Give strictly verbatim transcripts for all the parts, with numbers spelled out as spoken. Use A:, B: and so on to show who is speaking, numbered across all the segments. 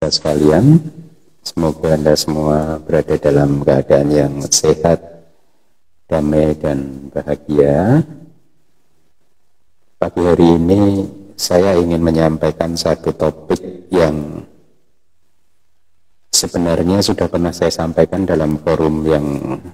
A: saudara sekalian, semoga Anda semua berada dalam keadaan yang sehat, damai dan bahagia. Pagi hari ini saya ingin menyampaikan satu topik yang sebenarnya sudah pernah saya sampaikan dalam forum yang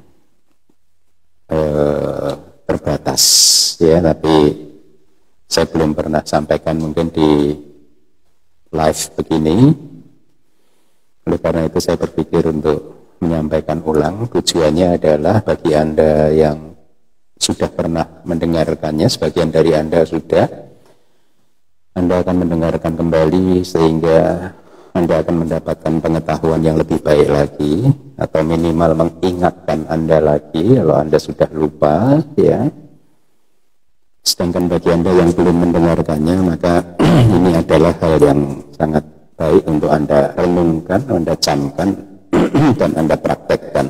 A: eh, terbatas, ya, tapi saya belum pernah sampaikan mungkin di live begini. Oleh karena itu saya berpikir untuk menyampaikan ulang. Tujuannya adalah bagi Anda yang sudah pernah mendengarkannya, sebagian dari Anda sudah, Anda akan mendengarkan kembali sehingga Anda akan mendapatkan pengetahuan yang lebih baik lagi, atau minimal mengingatkan Anda lagi kalau Anda sudah lupa, ya. Sedangkan bagi Anda yang belum mendengarkannya, maka ini adalah hal yang sangat baik untuk Anda renungkan, Anda camkan, dan Anda praktekkan.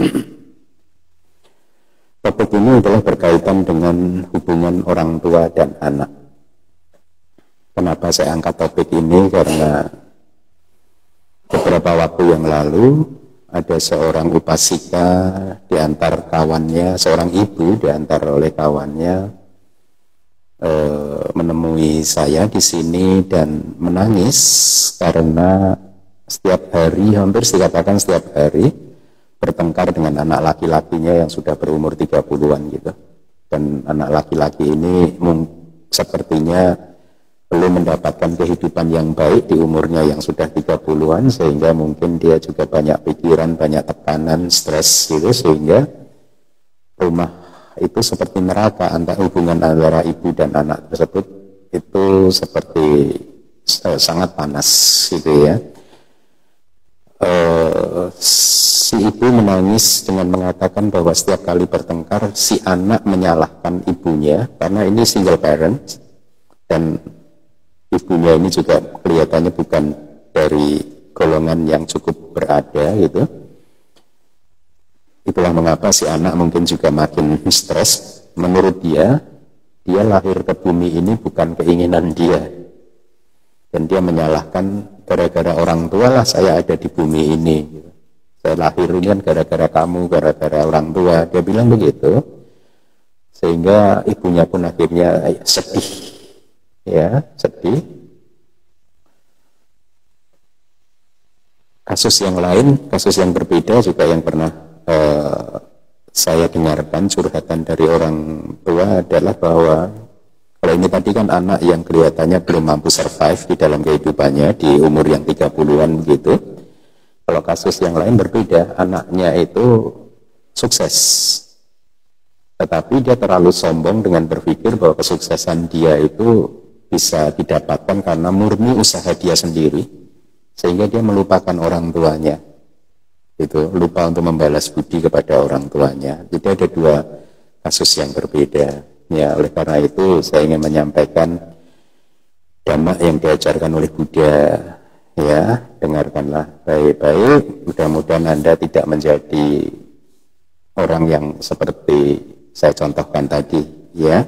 A: Topik ini adalah berkaitan dengan hubungan orang tua dan anak. Kenapa saya angkat topik ini? Karena beberapa waktu yang lalu ada seorang upasika di antar kawannya, seorang ibu di antar oleh kawannya, E, menemui saya di sini dan menangis karena setiap hari, hampir dikatakan setiap hari, bertengkar dengan anak laki-lakinya yang sudah berumur tiga puluhan gitu. Dan anak laki-laki ini sepertinya belum mendapatkan kehidupan yang baik di umurnya yang sudah tiga puluhan, sehingga mungkin dia juga banyak pikiran, banyak tekanan, stres gitu, sehingga rumah itu seperti neraka. Antara hubungan antara ibu dan anak tersebut itu seperti eh, sangat panas gitu ya. Eh, si ibu menangis dengan mengatakan bahwa setiap kali bertengkar si anak menyalahkan ibunya karena ini single parent, dan ibunya ini juga kelihatannya bukan dari golongan yang cukup berada gitu. Itulah mengapa si anak mungkin juga makin stres. Menurut dia, dia lahir ke bumi ini bukan keinginan dia. Dan dia menyalahkan, gara-gara orang tua lah saya ada di bumi ini. Saya lahir ini kan gara-gara kamu, gara-gara orang tua. Dia bilang begitu. Sehingga ibunya pun akhirnya sedih. Ya, sedih. Kasus yang lain, kasus yang berbeda juga yang pernah Uh, saya dengarkan curhatan dari orang tua adalah bahwa kalau ini tadi kan anak yang kelihatannya belum mampu survive di dalam kehidupannya di umur yang tiga puluhan begitu. Kalau kasus yang lain berbeda, anaknya itu sukses, tetapi dia terlalu sombong dengan berpikir bahwa kesuksesan dia itu bisa didapatkan karena murni usaha dia sendiri, sehingga dia melupakan orang tuanya. Itu lupa untuk membalas budi kepada orang tuanya. Jadi ada dua kasus yang berbeda. Ya, oleh karena itu saya ingin menyampaikan dhamma yang diajarkan oleh Buddha. Ya, dengarkanlah baik-baik. Mudah-mudahan Anda tidak menjadi orang yang seperti saya contohkan tadi. Ya,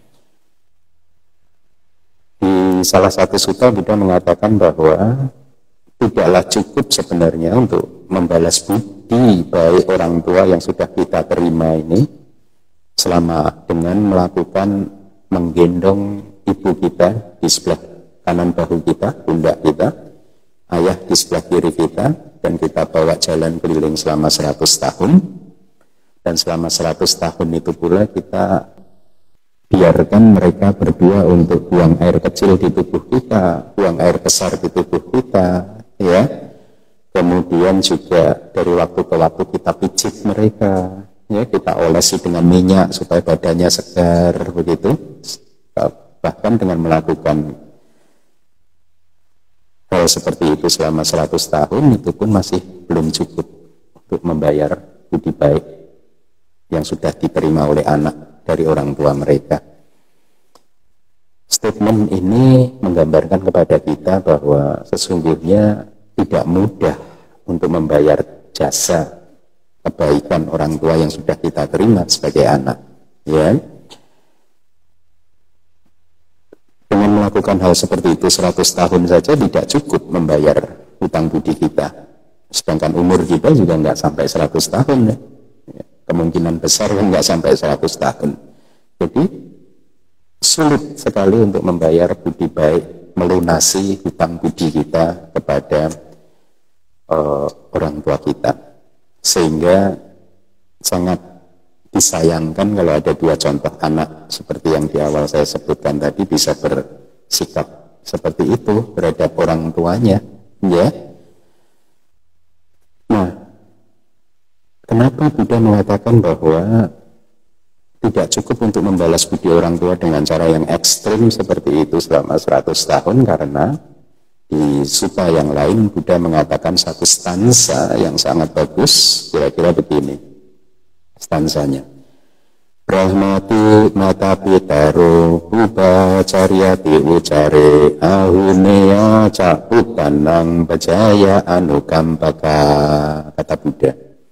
A: di salah satu sutta Buddha mengatakan bahwa tidaklah cukup sebenarnya untuk membalas budi baik orang tua yang sudah kita terima ini selama dengan melakukan menggendong ibu kita di sebelah kanan bahu kita, pundak kita, ayah di sebelah kiri kita, dan kita bawa jalan keliling selama seratus tahun, dan selama seratus tahun itu pula kita biarkan mereka berdua untuk buang air kecil di tubuh kita, buang air besar di tubuh kita, ya. Kemudian juga dari waktu ke waktu kita pijit mereka, ya, kita olesi dengan minyak supaya badannya segar begitu. Bahkan dengan melakukan hal seperti itu selama seratus tahun, itu pun masih belum cukup untuk membayar budi baik yang sudah diterima oleh anak dari orang tua mereka. Statement ini menggambarkan kepada kita bahwa sesungguhnya tidak mudah untuk membayar jasa kebaikan orang tua yang sudah kita terima sebagai anak, ya. Dengan melakukan hal seperti itu seratus tahun saja tidak cukup membayar hutang budi kita. Sedangkan umur kita juga nggak sampai seratus tahun ya. Kemungkinan besar kan nggak sampai seratus tahun. Jadi sulit sekali untuk membayar budi baik, melunasi hutang budi kita kepada uh, orang tua kita. Sehingga sangat disayangkan kalau ada dua contoh anak seperti yang di awal saya sebutkan tadi bisa bersikap seperti itu terhadap orang tuanya, ya. Nah, kenapa Buddha mengatakan bahwa tidak cukup untuk membalas budi orang tua dengan cara yang ekstrim seperti itu selama seratus tahun? Karena di sutta yang lain Buddha mengatakan satu stanza yang sangat bagus, kira-kira begini stansanya. Brahmati mata pitaro buba caryati ucare ahunea caputanang bajaya anukampaka. Kata Buddha,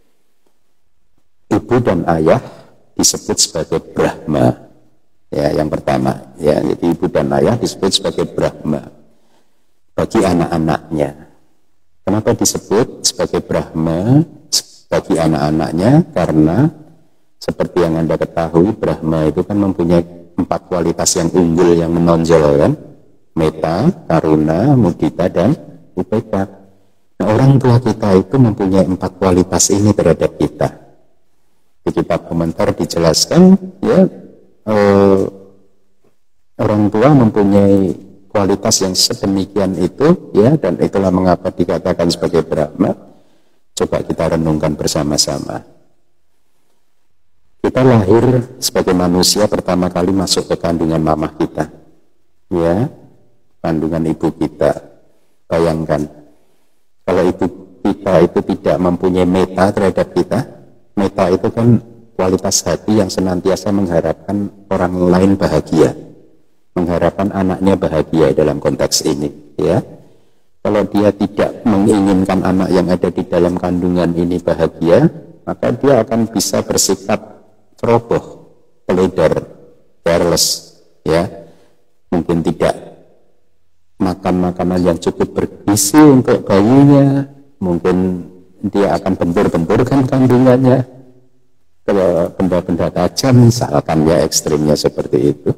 A: ibu dan ayah disebut sebagai Brahma, ya, yang pertama, ya, jadi ibu dan ayah disebut sebagai Brahma bagi anak-anaknya. Kenapa disebut sebagai Brahma bagi anak-anaknya? Karena seperti yang Anda ketahui, Brahma itu kan mempunyai empat kualitas yang unggul, yang menonjol kan? Metta, karuna, mudita, dan upeka. Nah, orang tua kita itu mempunyai empat kualitas ini terhadap kita. Di kitab komentar dijelaskan, ya, eh, orang tua mempunyai kualitas yang sedemikian itu, ya, dan itulah mengapa dikatakan sebagai Brahma. Coba kita renungkan bersama-sama. Kita lahir sebagai manusia pertama kali masuk ke kandungan mama kita, ya, kandungan ibu kita. Bayangkan, kalau ibu kita itu tidak mempunyai metta terhadap kita. Metta itu kan kualitas hati yang senantiasa mengharapkan orang lain bahagia, mengharapkan anaknya bahagia dalam konteks ini, ya. Kalau dia tidak menginginkan anak yang ada di dalam kandungan ini bahagia, maka dia akan bisa bersikap ceroboh, teledor, careless, ya. Mungkin tidak makan makanan yang cukup bergizi untuk bayinya, mungkin dia akan bentur-benturkan kandungannya ke benda-benda tajam, misalkan, ya, ekstrimnya seperti itu.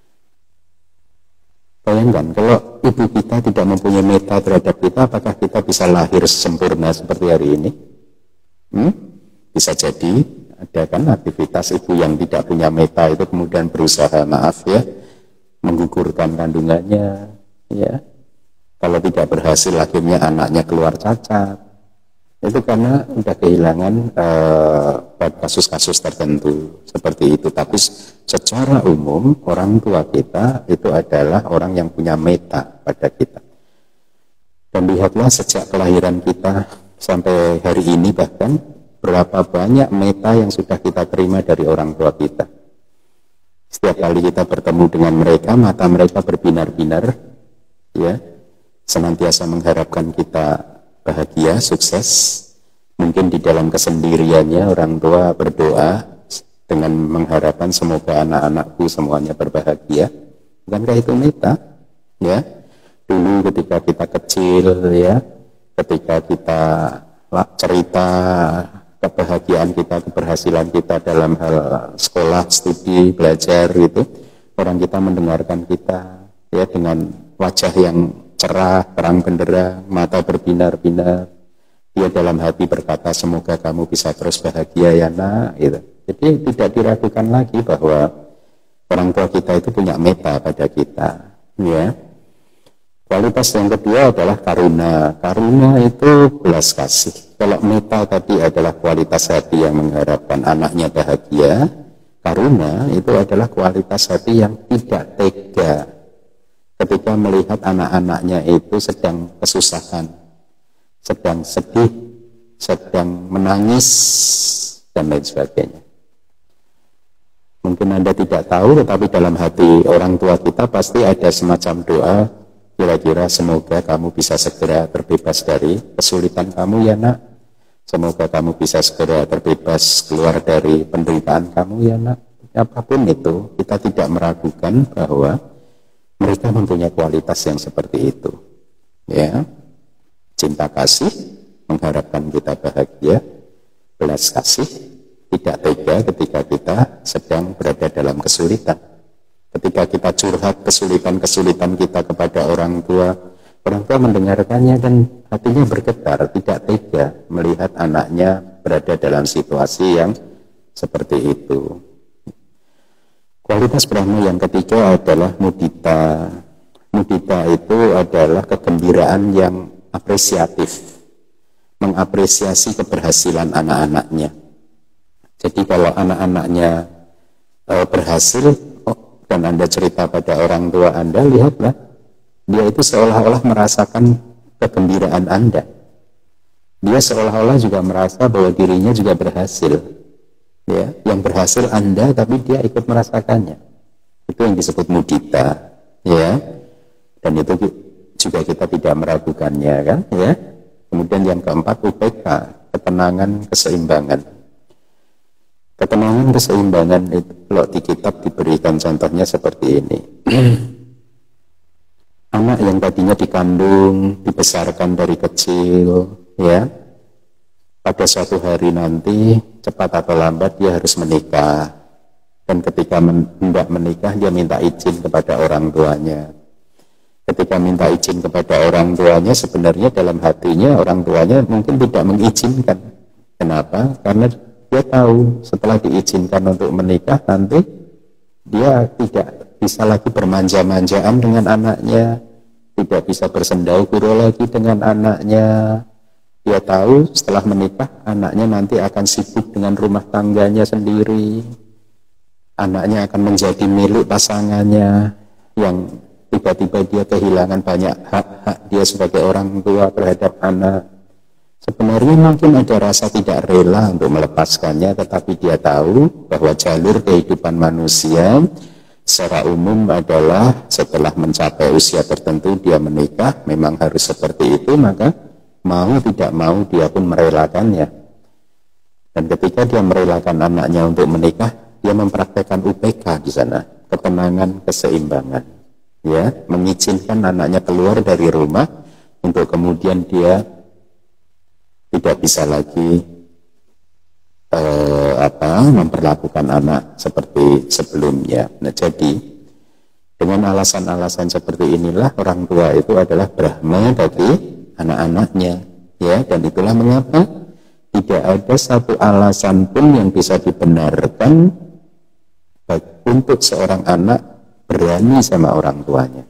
A: Bayangkan kalau ibu kita tidak mempunyai metta terhadap kita, apakah kita bisa lahir sempurna seperti hari ini? Hmm? Bisa jadi ada kan aktivitas ibu yang tidak punya metta itu kemudian berusaha, maaf ya, menggugurkan kandungannya, ya. Kalau tidak berhasil akhirnya anaknya keluar cacat. Itu karena sudah kehilangan uh, kasus-kasus tertentu seperti itu. Tapi secara umum orang tua kita itu adalah orang yang punya metta pada kita. Dan lihatlah sejak kelahiran kita sampai hari ini bahkan berapa banyak metta yang sudah kita terima dari orang tua kita. Setiap kali kita bertemu dengan mereka, mata mereka berbinar-binar, ya, senantiasa mengharapkan kita bahagia, sukses. Mungkin di dalam kesendiriannya orang tua berdoa dengan mengharapkan semoga anak-anakku semuanya berbahagia. Bukankah itu metta? Ya, dulu ketika kita kecil, ya, ketika kita cerita kebahagiaan kita, keberhasilan kita dalam hal sekolah, studi, belajar gitu, orang kita mendengarkan kita, ya, dengan wajah yang cerah, terang benderang, mata berbinar-binar. Dia dalam hati berkata, semoga kamu bisa terus bahagia ya nak, gitu. Jadi tidak diragukan lagi bahwa orang tua kita itu punya metta pada kita, ya. Kualitas yang kedua adalah karuna. Karuna itu belas kasih. Kalau metta tadi adalah kualitas hati yang mengharapkan anaknya bahagia, karuna itu adalah kualitas hati yang tidak tega ketika melihat anak-anaknya itu sedang kesusahan, sedang sedih, sedang menangis, dan lain sebagainya. Mungkin Anda tidak tahu, tetapi dalam hati orang tua kita pasti ada semacam doa, kira-kira semoga kamu bisa segera terbebas dari kesulitan kamu ya nak. Semoga kamu bisa segera terbebas keluar dari penderitaan kamu ya nak. Apapun itu, kita tidak meragukan bahwa mereka mempunyai kualitas yang seperti itu, ya. cinta kasih, mengharapkan kita bahagia, belas kasih, tidak tega ketika kita sedang berada dalam kesulitan. Ketika kita curhat kesulitan-kesulitan kita kepada orang tua, orang tua mendengarkannya dan hatinya bergetar, tidak tega melihat anaknya berada dalam situasi yang seperti itu. Kualitas Brahma yang ketiga adalah mudita. Mudita itu adalah kegembiraan yang apresiatif, mengapresiasi keberhasilan anak-anaknya. Jadi kalau anak-anaknya e, berhasil, oh, dan Anda cerita pada orang tua Anda, lihatlah, dia itu seolah-olah merasakan kegembiraan Anda. Dia seolah-olah juga merasa bahwa dirinya juga berhasil. Ya, yang berhasil Anda, tapi dia ikut merasakannya. Itu yang disebut mudita, ya. Dan itu juga kita tidak meragukannya, kan? Ya. Kemudian yang keempat, upeka, ketenangan, keseimbangan. Ketenangan, keseimbangan itu kalau di kitab diberikan contohnya seperti ini. Anak yang tadinya dikandung, dibesarkan dari kecil, ya. Pada suatu hari nanti, cepat atau lambat dia harus menikah. Dan ketika hendak menikah, dia minta izin kepada orang tuanya. Ketika minta izin kepada orang tuanya, sebenarnya dalam hatinya orang tuanya mungkin tidak mengizinkan. Kenapa? Karena dia tahu setelah diizinkan untuk menikah, nanti dia tidak bisa lagi bermanja-manjaan dengan anaknya, tidak bisa bersendau gurau lagi dengan anaknya. Dia tahu setelah menikah anaknya nanti akan sibuk dengan rumah tangganya sendiri. Anaknya akan menjadi milik pasangannya, yang tiba-tiba dia kehilangan banyak hak-hak dia sebagai orang tua terhadap anak. Sebenarnya mungkin ada rasa tidak rela untuk melepaskannya, tetapi dia tahu bahwa jalur kehidupan manusia secara umum adalah setelah mencapai usia tertentu dia menikah, memang harus seperti itu, maka mau tidak mau dia pun merelakannya. Dan ketika dia merelakan anaknya untuk menikah, dia mempraktekkan U P K di sana, ketenangan, keseimbangan, ya, mengizinkan anaknya keluar dari rumah untuk kemudian dia tidak bisa lagi eh, apa memperlakukan anak seperti sebelumnya. Nah, jadi dengan alasan-alasan seperti inilah orang tua itu adalah Brahma bagi anak-anaknya, ya. Dan itulah mengapa tidak ada satu alasan pun yang bisa dibenarkan untuk seorang anak berani sama orang tuanya,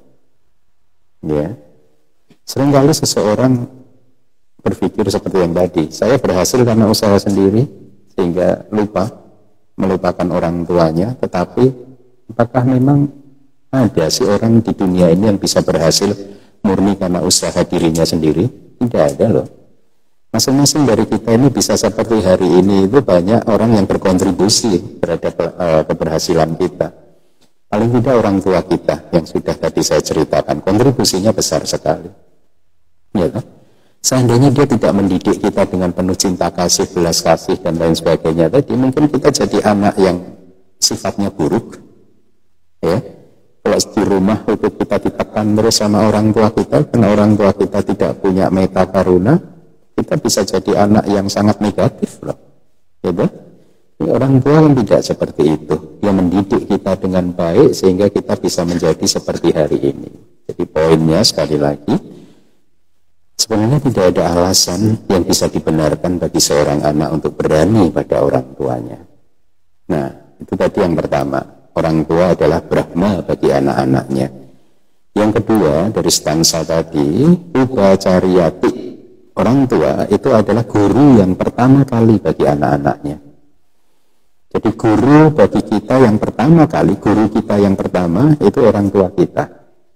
A: ya. Seringkali seseorang berpikir seperti yang tadi, saya berhasil karena usaha sendiri, sehingga lupa melupakan orang tuanya. Tetapi apakah memang ada sih orang di dunia ini yang bisa berhasil murni karena usaha dirinya sendiri? Tidak ada loh. Masing-masing dari kita ini bisa seperti hari ini itu banyak orang yang berkontribusi terhadap uh, keberhasilan kita. Paling tidak orang tua kita yang sudah tadi saya ceritakan, kontribusinya besar sekali. Ya kan? Seandainya dia tidak mendidik kita dengan penuh cinta kasih, belas kasih, dan lain sebagainya tadi, mungkin kita jadi anak yang sifatnya buruk, ya. Kalau di rumah itu kita ditekan terus sama orang tua kita, karena orang tua kita tidak punya meta karuna, kita bisa jadi anak yang sangat negatif loh, gitu. Ini orang tua yang tidak seperti itu, dia mendidik kita dengan baik sehingga kita bisa menjadi seperti hari ini. Jadi poinnya sekali lagi, sebenarnya tidak ada alasan yang bisa dibenarkan bagi seorang anak untuk berani pada orang tuanya. Nah, itu tadi yang pertama. Orang tua adalah Brahma bagi anak-anaknya. Yang kedua, dari stansa tadi, Upacariyati. Orang tua itu adalah guru yang pertama kali bagi anak-anaknya. Jadi guru bagi kita yang pertama kali, guru kita yang pertama itu orang tua kita.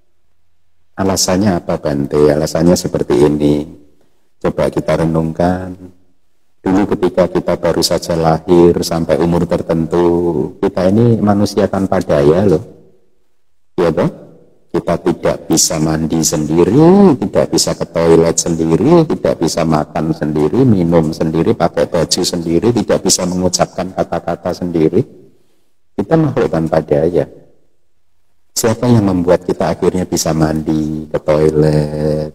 A: Alasannya apa, Bante? Alasannya seperti ini. Coba kita renungkan. Dulu ketika kita baru saja lahir sampai umur tertentu, kita ini manusia tanpa daya loh. Ya toh? Kita tidak bisa mandi sendiri, tidak bisa ke toilet sendiri, tidak bisa makan sendiri, minum sendiri, pakai baju sendiri, tidak bisa mengucapkan kata-kata sendiri. Kita makhluk tanpa daya. Siapa yang membuat kita akhirnya bisa mandi, ke toilet,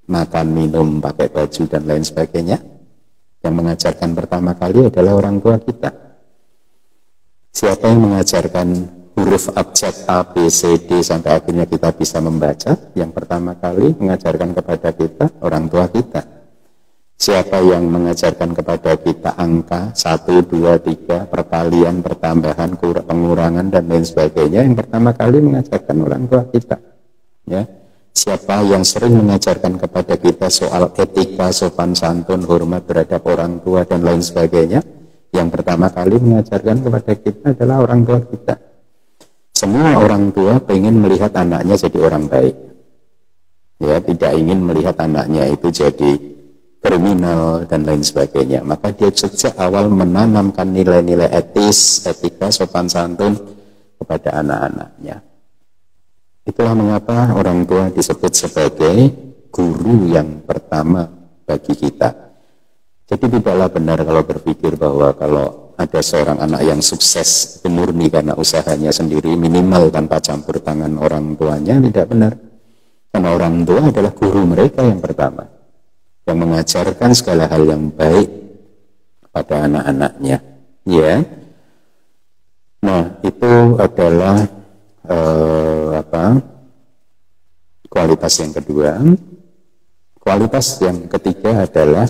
A: makan, minum, pakai baju, dan lain sebagainya. Yang mengajarkan pertama kali adalah orang tua kita. Siapa yang mengajarkan huruf abjad A, B, C, D sampai akhirnya kita bisa membaca? Yang pertama kali mengajarkan kepada kita orang tua kita. Siapa yang mengajarkan kepada kita angka satu, dua, tiga, perkalian, pertambahan, pengurangan, dan lain sebagainya? Yang pertama kali mengajarkan orang tua kita. Ya. Siapa yang sering mengajarkan kepada kita soal etika, sopan santun, hormat terhadap orang tua, dan lain sebagainya? Yang pertama kali mengajarkan kepada kita adalah orang tua kita. Semua orang tua ingin melihat anaknya jadi orang baik. Ya, tidak ingin melihat anaknya itu jadi kriminal dan lain sebagainya. Maka dia sejak awal menanamkan nilai-nilai etis, etika, sopan santun kepada anak-anaknya. Itulah mengapa orang tua disebut sebagai guru yang pertama bagi kita. Jadi tidaklah benar kalau berpikir bahwa kalau ada seorang anak yang sukses murni karena usahanya sendiri, minimal tanpa campur tangan orang tuanya, tidak benar. Karena orang tua adalah guru mereka yang pertama, yang mengajarkan segala hal yang baik pada anak-anaknya. Ya, nah itu adalah eh, apa? Kualitas yang kedua. Kualitas yang ketiga adalah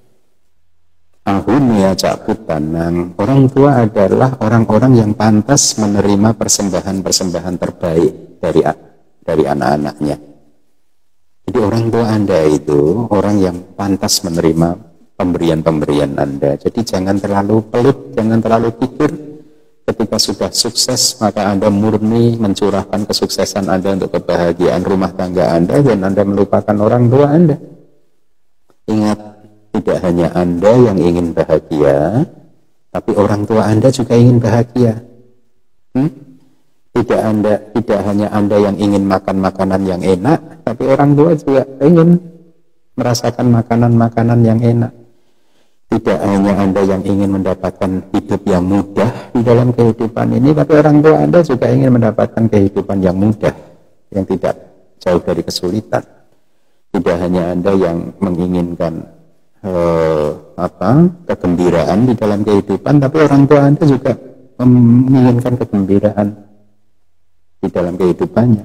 A: ahunia cakut tanang. Orang tua adalah orang-orang yang pantas menerima persembahan-persembahan terbaik dari dari anak-anaknya. Jadi orang tua Anda itu orang yang pantas menerima pemberian-pemberian Anda. Jadi jangan terlalu pelit, jangan terlalu pikir. Ketika sudah sukses, maka Anda murni mencurahkan kesuksesan Anda untuk kebahagiaan rumah tangga Anda, dan Anda melupakan orang tua Anda. Ingat, tidak hanya Anda yang ingin bahagia, tapi orang tua Anda juga ingin bahagia. Hmm? Tidak Anda, tidak hanya Anda yang ingin makan makanan yang enak, tapi orang tua juga ingin merasakan makanan-makanan yang enak. Tidak hanya Anda yang ingin mendapatkan hidup yang mudah di dalam kehidupan ini, tapi orang tua Anda juga ingin mendapatkan kehidupan yang mudah, yang tidak jauh dari kesulitan. Tidak hanya Anda yang menginginkan Eh, apa kegembiraan di dalam kehidupan, tapi orang tua Anda juga menginginkan kegembiraan di dalam kehidupannya.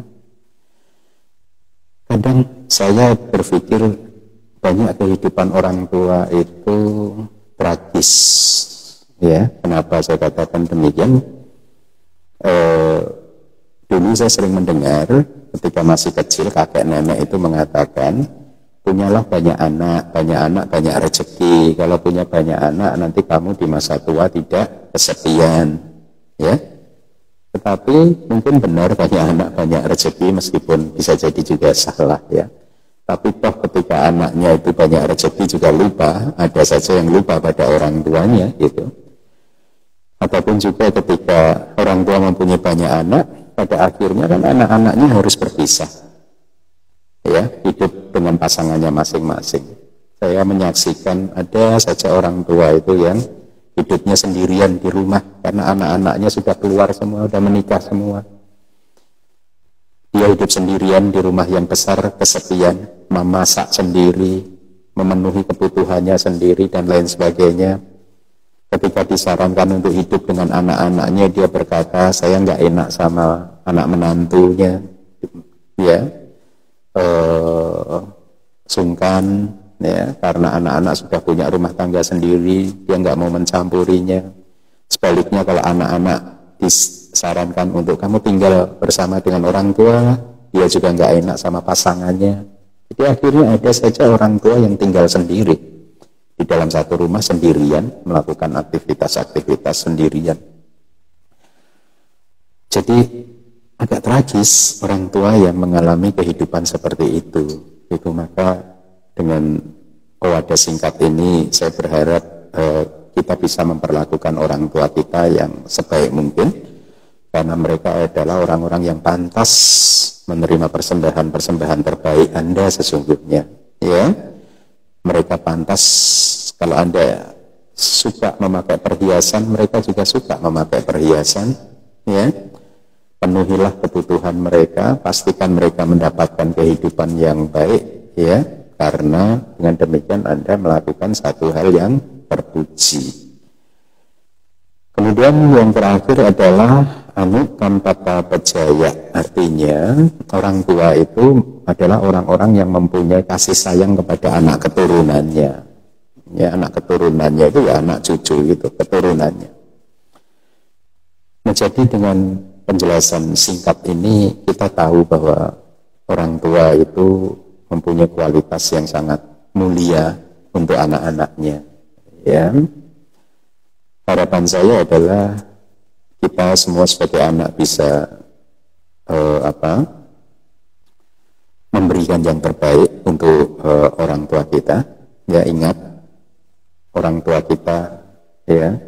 A: Kadang saya berpikir banyak kehidupan orang tua itu tragis. Ya, kenapa saya katakan demikian? Eh, dulu saya sering mendengar ketika masih kecil, kakek nenek itu mengatakan, punyalah banyak anak, banyak anak, banyak rezeki. Kalau punya banyak anak, nanti kamu di masa tua tidak kesepian. Ya, tetapi mungkin benar banyak anak, banyak rezeki, meskipun bisa jadi juga salah. Ya, tapi toh ketika anaknya itu banyak rezeki juga lupa, ada saja yang lupa pada orang tuanya, gitu. Ataupun juga ketika orang tua mempunyai banyak anak, pada akhirnya kan anak-anaknya harus berpisah. Ya, hidup dengan pasangannya masing-masing. Saya menyaksikan ada saja orang tua itu yang hidupnya sendirian di rumah karena anak-anaknya sudah keluar semua, sudah menikah semua. Dia hidup sendirian di rumah yang besar, kesepian, memasak sendiri, memenuhi kebutuhannya sendiri, dan lain sebagainya. Ketika disarankan untuk hidup dengan anak-anaknya, dia berkata, saya nggak enak sama anak menantunya. Ya, Uh, sungkan, ya, karena anak-anak sudah punya rumah tangga sendiri, dia nggak mau mencampurinya. Sebaliknya kalau anak-anak disarankan untuk kamu tinggal bersama dengan orang tua, dia juga nggak enak sama pasangannya. Jadi akhirnya ada saja orang tua yang tinggal sendiri di dalam satu rumah sendirian, melakukan aktivitas-aktivitas sendirian. Jadi agak tragis orang tua yang mengalami kehidupan seperti itu. Itu maka dengan wadah singkat ini saya berharap eh, kita bisa memperlakukan orang tua kita yang sebaik mungkin, karena mereka adalah orang-orang yang pantas menerima persembahan-persembahan terbaik Anda sesungguhnya. Ya, mereka pantas. Kalau Anda suka memakai perhiasan, mereka juga suka memakai perhiasan. Ya, penuhilah kebutuhan mereka, pastikan mereka mendapatkan kehidupan yang baik, ya. karena dengan demikian Anda melakukan satu hal yang terpuji. Kemudian yang terakhir adalah anukampata pejaya, artinya orang tua itu adalah orang-orang yang mempunyai kasih sayang kepada anak keturunannya. Ya, anak keturunannya itu ya anak cucu gitu, keturunannya. Nah, jadi dengan penjelasan singkat ini kita tahu bahwa orang tua itu mempunyai kualitas yang sangat mulia untuk anak-anaknya. Ya. Harapan saya adalah kita semua sebagai anak bisa eh, apa, memberikan yang terbaik untuk eh, orang tua kita. Ya, ingat, orang tua kita, ya,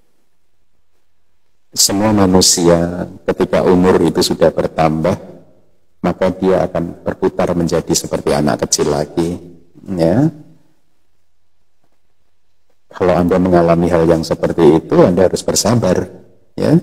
A: semua manusia ketika umur itu sudah bertambah, maka dia akan berputar menjadi seperti anak kecil lagi. Ya. Kalau Anda mengalami hal yang seperti itu, Anda harus bersabar, ya.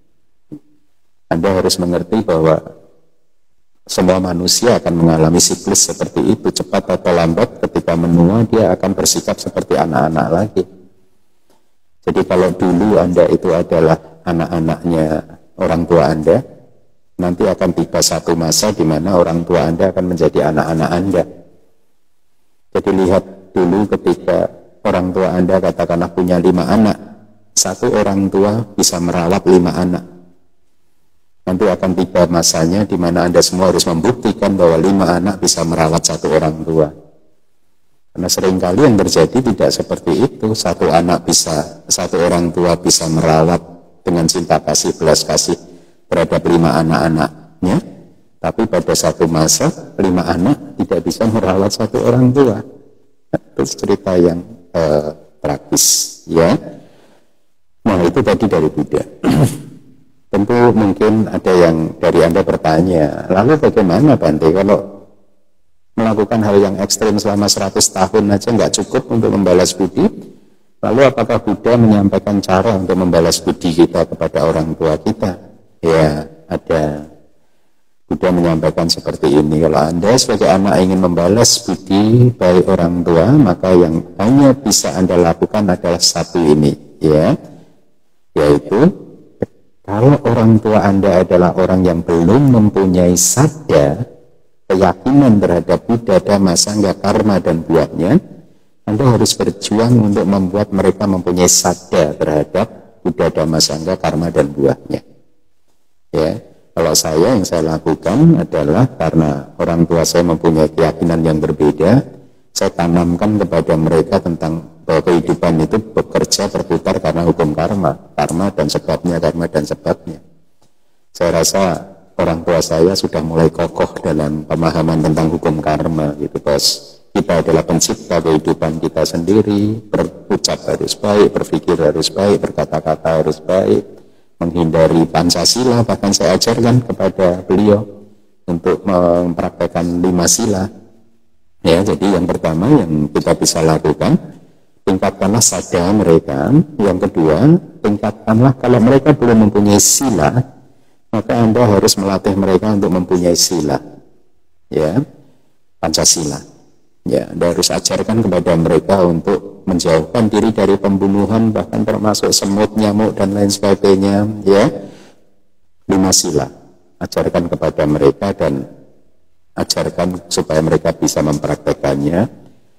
A: Anda harus mengerti bahwa semua manusia akan mengalami siklus seperti itu, cepat atau lambat ketika menua dia akan bersikap seperti anak-anak lagi. Jadi kalau dulu Anda itu adalah anak-anaknya orang tua Anda, nanti akan tiba satu masa di mana orang tua Anda akan menjadi anak-anak Anda. Jadi lihat dulu ketika orang tua Anda katakanlah punya lima anak, satu orang tua bisa merawat lima anak. Nanti akan tiba masanya di mana Anda semua harus membuktikan bahwa lima anak bisa merawat satu orang tua. Karena seringkali yang terjadi tidak seperti itu. Satu anak bisa, satu orang tua bisa merawat dengan cinta kasih, belas kasih terhadap lima anak-anaknya. Tapi pada satu masa, lima anak tidak bisa merawat satu orang tua. Itu cerita yang Uh, tragis, ya. Nah, itu tadi dari Buddha. Tentu mungkin ada yang dari Anda bertanya, lalu bagaimana Bante kalau melakukan hal yang ekstrim selama seratus tahun aja nggak cukup untuk membalas budi? Lalu apakah Buddha menyampaikan cara untuk membalas budi kita kepada orang tua kita? Ya, ada. Buddha menyampaikan seperti ini, kalau Anda sebagai anak ingin membalas budi baik orang tua, maka yang hanya bisa Anda lakukan adalah satu ini, ya, yaitu kalau orang tua Anda adalah orang yang belum mempunyai sadda, keyakinan terhadap Buddha, Dhamma, Sangha, karma dan buahnya, Anda harus berjuang untuk membuat mereka mempunyai sadda terhadap Buddha, Dhamma, Sangha, karma dan buahnya, ya. Kalau saya, yang saya lakukan adalah karena orang tua saya mempunyai keyakinan yang berbeda, saya tanamkan kepada mereka tentang bahwa kehidupan itu bekerja berputar karena hukum karma, karma dan sebabnya, karma dan sebabnya. Saya rasa orang tua saya sudah mulai kokoh dalam pemahaman tentang hukum karma, gitu, bos. Kita adalah pencipta kehidupan kita sendiri, berucap harus baik, berpikir harus baik, berkata-kata harus baik, menghindari Pancasila. Bahkan saya ajarkan kepada beliau untuk mempraktekkan lima sila. Ya, jadi yang pertama yang kita bisa lakukan, tingkatkanlah sadar mereka. Yang kedua, tingkatkanlah kalau mereka belum mempunyai sila, maka Anda harus melatih mereka untuk mempunyai sila. Ya, Pancasila. Ya, Anda harus ajarkan kepada mereka untuk menjauhkan diri dari pembunuhan, bahkan termasuk semut, nyamuk, dan lain sebagainya. Ya, lima sila. Ajarkan kepada mereka dan ajarkan supaya mereka bisa mempraktekannya.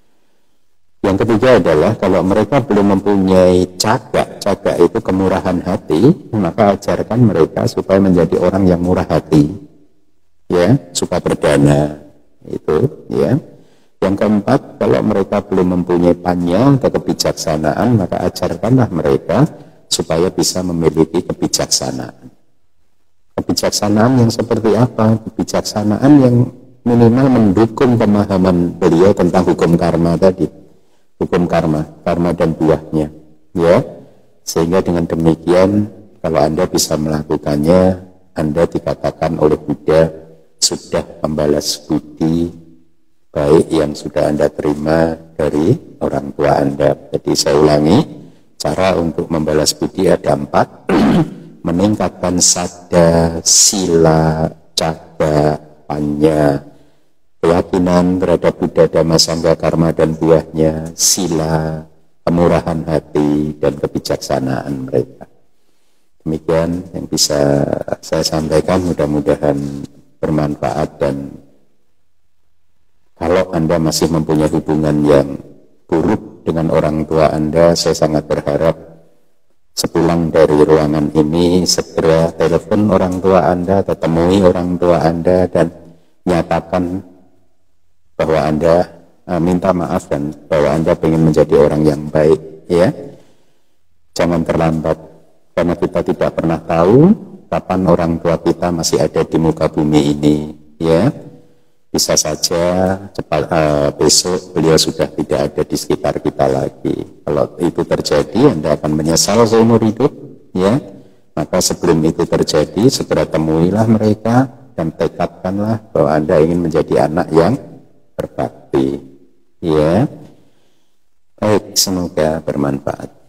A: Yang ketiga adalah kalau mereka belum mempunyai caga, caga itu kemurahan hati, maka ajarkan mereka supaya menjadi orang yang murah hati. Ya, suka berdana. Itu, ya. Yang keempat, kalau mereka belum mempunyai panya atau kebijaksanaan, maka ajarkanlah mereka supaya bisa memiliki kebijaksanaan. Kebijaksanaan yang seperti apa? Kebijaksanaan yang minimal mendukung pemahaman beliau tentang hukum karma tadi. Hukum karma, karma dan buahnya. Ya, sehingga dengan demikian, kalau Anda bisa melakukannya, Anda dikatakan oleh Buddha sudah membalas budi baik yang sudah Anda terima dari orang tua Anda. Jadi saya ulangi, cara untuk membalas budi ada empat. Meningkatkan sadda, sila, caga, panya, keyakinan terhadap Buddha, Dhamma, Sangha, karma dan buahnya, sila, kemurahan hati, dan kebijaksanaan mereka. Demikian yang bisa saya sampaikan, mudah-mudahan bermanfaat. Dan kalau Anda masih mempunyai hubungan yang buruk dengan orang tua Anda, saya sangat berharap sepulang dari ruangan ini segera telepon orang tua Anda atau temui orang tua Anda dan nyatakan bahwa Anda uh, minta maaf dan bahwa Anda ingin menjadi orang yang baik, ya. Jangan terlambat, karena kita tidak pernah tahu kapan orang tua kita masih ada di muka bumi ini, ya. Bisa saja cepat uh, besok beliau sudah tidak ada di sekitar kita lagi. Kalau itu terjadi, Anda akan menyesal seumur hidup, ya. Maka sebelum itu terjadi, segera temuilah mereka dan tekadkanlah bahwa Anda ingin menjadi anak yang berbakti, ya. Baik, semoga bermanfaat.